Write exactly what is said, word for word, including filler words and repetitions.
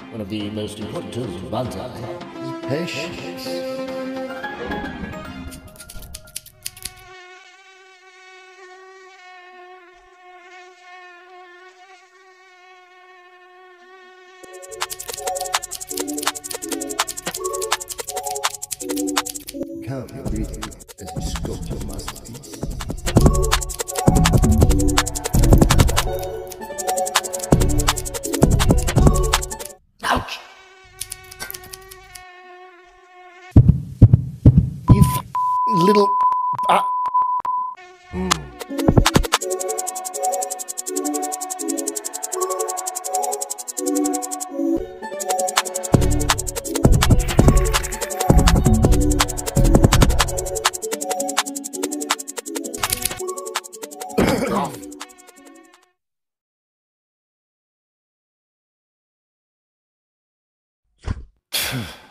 One of the most important tools of Banzai is patience. Count your breathing as you sculpt your masterpiece. Ouch! You f little... Uh... Mm. Oh.